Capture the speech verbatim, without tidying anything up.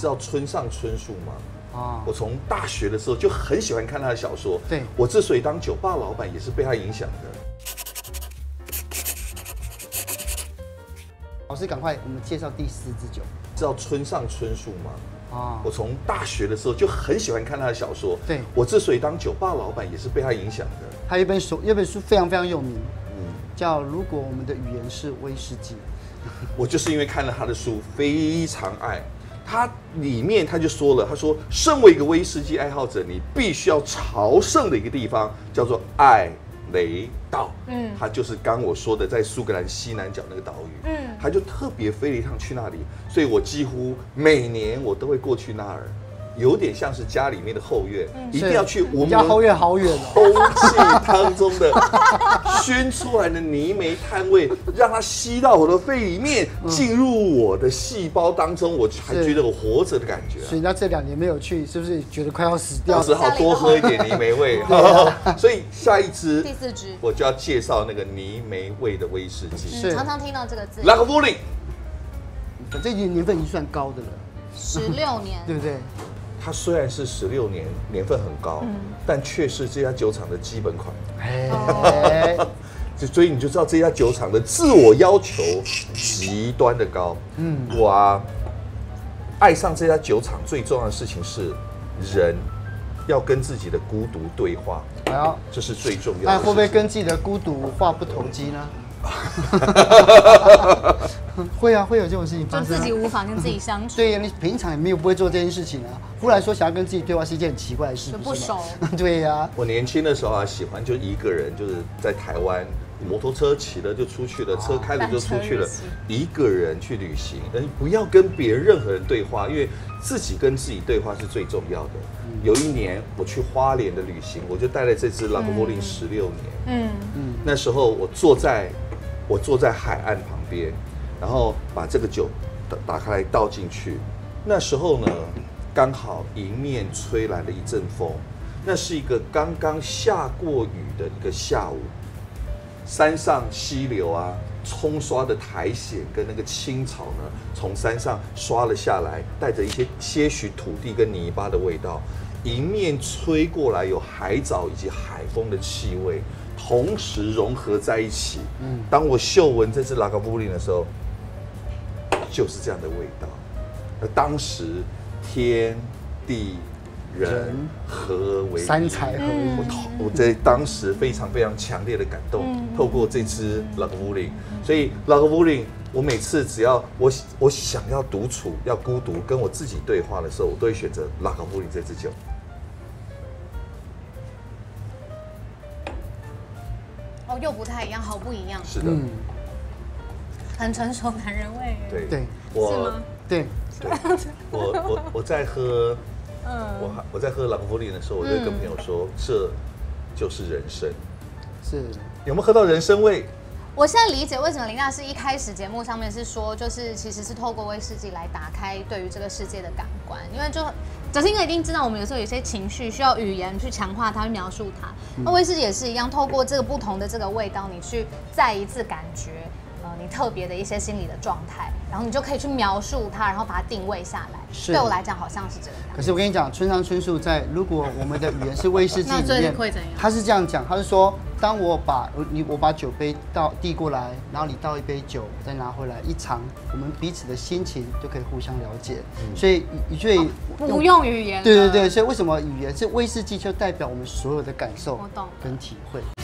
知道村上春树吗？ 啊， 我从大学的时候就很喜欢看他的小说。 对， 我之所以当酒吧老板，也是被他影响的。 老师，赶快我们介绍第四支酒。 知道村上春树吗？ 啊， 我从大学的时候就很喜欢看他的小说。 对， 我之所以当酒吧老板，也是被他影响的。 还有一本书，有一本书非常非常有名， 嗯， 叫《如果我们的语言是威士忌》。 我就是因为看了他的书，非常爱。他里面他就说了，他说，身为一个威士忌爱好者，你必须要朝圣的一个地方叫做艾雷岛。嗯，他就是刚我说的，在苏格兰西南角那个岛屿。嗯，他就特别飞了一趟去那里，所以我几乎每年我都会过去那儿。有点像是家里面的后院，嗯、一定要去我们家后院好远空气当中的熏出来的泥煤炭味，让它吸到我的肺里面，进入我的细胞当中，我还觉得我活着的感觉、啊。 所以那这两年没有去，是不是觉得快要死掉了？ 只好多喝一点泥煤味。啊、所以下一支第四支， 我就要介绍那个泥煤味的威士忌。 是常常听到这个字。 拉格夫林， 这已经年份已经算高的了， 十六年， 对不对？ 它虽然是十六年，年份很高，嗯、但却是这家酒厂的基本款。哎，所以你就知道这家酒厂的自我要求极端的高。嗯，我啊，爱上这家酒厂最重要的事情是人要跟自己的孤独对话。哎呀，这是最重要的。 那会不会跟自己的孤独话不投机呢？会啊，会有这种事情发生、啊。 就自己无法跟自己相处。 对呀，你平常也没有不会做这件事情啊。忽然说想要跟自己对话是一件很奇怪的事， 就不熟。 对呀、啊。 我年轻的时候啊，喜欢就一个人，就是在台湾，摩托车骑了就出去了，车开了就出去了，一个人去旅行。但不要跟别人任何人对话，因为自己跟自己对话是最重要的。嗯、有一年我去花莲的旅行，我就带了这支拉格波林十六年。嗯嗯。那时候我坐在。我坐在海岸旁边，然后把这个酒打开来倒进去。那时候呢，刚好迎面吹来了一阵风。那是一个刚刚下过雨的一个下午，山上溪流啊，冲刷的苔藓跟那个青草呢，从山上刷了下来，带着一些些许土地跟泥巴的味道。迎面吹过来，有海藻以及海风的气味。同时融合在一起。嗯，当我嗅闻这支拉格布林的时候，就是这样的味道。而当时天地人合为一， 三才合一。 我我在当时非常非常强烈的感动，嗯、透过这支拉格布林，所以拉格布林，我每次只要我我想要独处、要孤独、跟我自己对话的时候，我都会选择拉格布林这支酒。 哦，又不太一样，好不一样。 是的，嗯、 很成熟男人味。 对对， 我是吗？ 对， 对，我我我在喝，嗯，我我在喝朗佛林的时候，我就跟朋友说，嗯、这就是人生。 是， 有没有喝到人生味？ 我现在理解为什么林大师一开始节目上面是说，就是其实是透过威士忌来打开对于这个世界的感官，因为就。小新哥一定知道，我们有时候有些情绪需要语言去强化它，去描述它。那威士忌也是一样，透过这个不同的这个味道，你去再一次感觉，呃，你特别的一些心理的状态，然后你就可以去描述它，然后把它定位下来。对我来讲，好像是这个样子。 可是我跟你讲，村上春树在《如果我们的语言是威士忌》里面，他是这样讲，他是说，当我把你我把酒杯倒递过来，然后你倒一杯酒，再拿回来一尝，我们彼此的心情就可以互相了解。嗯、所以，所以、 哦、不用语言。 对对对，所以为什么语言是威士忌，就代表我们所有的感受我懂跟体会。